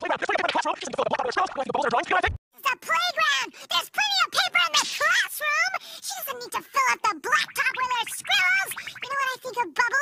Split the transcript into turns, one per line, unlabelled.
The playground! There's plenty of paper in the classroom! She doesn't need to fill up the blacktop with her scribbles! You know what I think of Bubba?